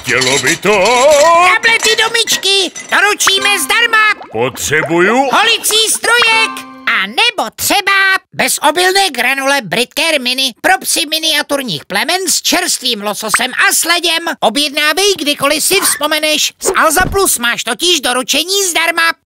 Chtělo by to... Tablety do myčky, doručíme zdarma. Potřebuju... Holicí strojek. A nebo třeba bezobilné granule Britcare Mini pro psy miniaturních plemen s čerstvým lososem a sledem. Objednávej kdykoliv si vzpomeneš. S Alza Plus máš totiž doručení zdarma.